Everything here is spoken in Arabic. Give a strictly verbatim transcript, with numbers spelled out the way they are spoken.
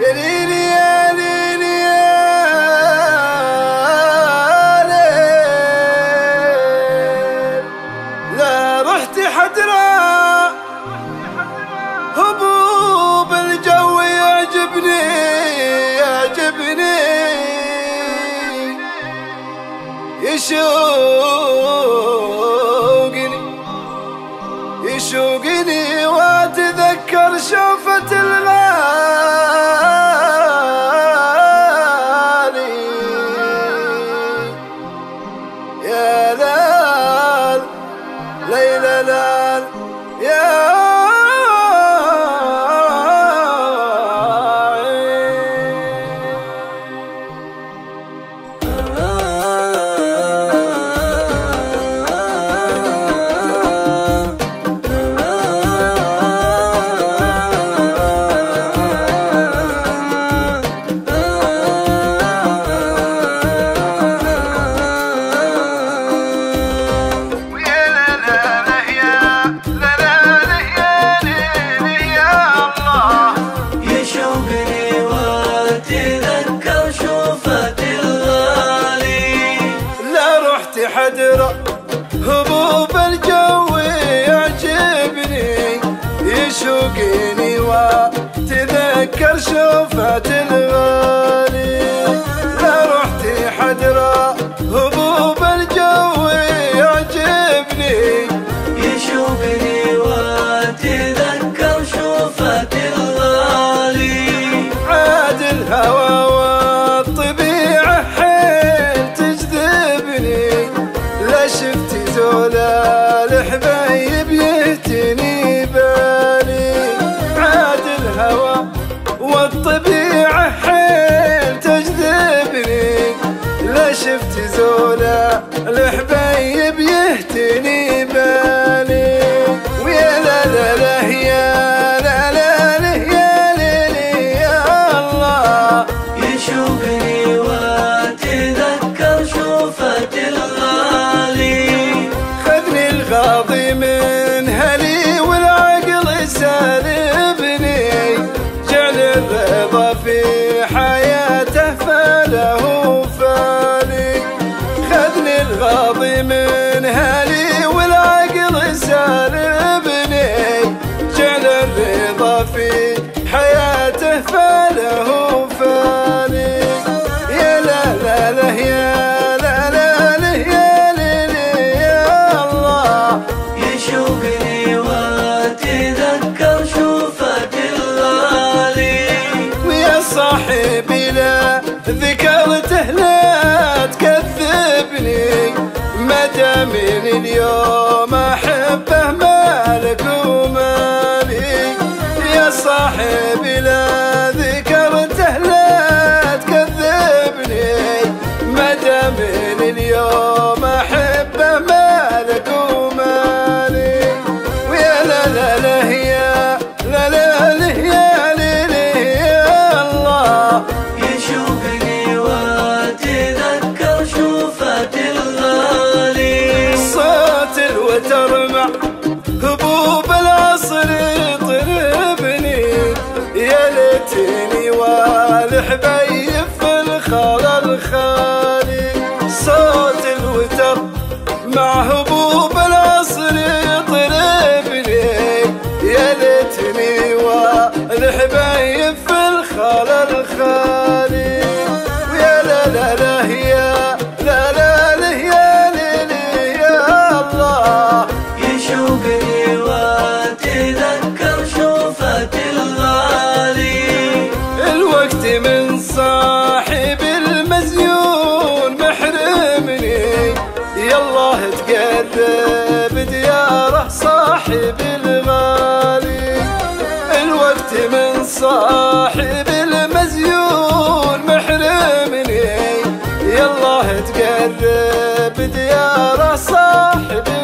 ليلي يا ليلي يا ليل، لا رحت حدرا هبوب الجو يعجبني يعجبني يشوقني يشوقني واتذكر شوفة الغالي يا لال ليلى لال يا حدرا هبوب الجو يعجبني يشوقني وتذكر شوفة الغالي. لا رحت حدرا هبوب الجو يعجبني يشوقني وتذكر شوفة الغالي. عاد الهوى والطبيعة حيل تجذبني، لا شفت زولا الحبايب يهتني بالي. عاد الهوى والطبيعة حيل تجذبني، لا شفت زولا الحبايب يهتني بالي. ويا لا لا لا يا لا لا لا يا ليلي يا الله يشوقني وتذكر شوفة الغالي. الغاضي من هلي والعقل سالبني، جعل الرضا في حياته فله فالي. خذني الغاضي من هلي والعقل سالبني، جعل الرضا في حياته فله فالي. يا لا لا لا يا يشوقني وتذكر شوفة الغالي. ويا صاحبي لا ذكرته لا تكذبني، مدامن اليوم احبه مالك ومالي. يا صاحبي لا ذكرته لا تكذبني، مدامن اليوم احبه مالك ومالي. ويا لا لا لا يا لا لا لا يا ليلي يا الله يشوقني وتذكر شوفة الغالي. صوت الوتر مع هبوب العصر يطربني، يا ليتني والحبايب في الخال الخالي. صوت الوتر مع هبوب العصر يطربني، يا ليتني والحبايب في الخال الخالي. ويا لا لا لا يا لا لا لا يا ليلي يا الله يشوقني وتذكر شوفة الغالي. الوقت من صاحب المزيون محرمني، يالله تقرب دياره صاحب الغالي. الوقت من صاحب المزيون محرمني، يالله تقرب دياره صاحب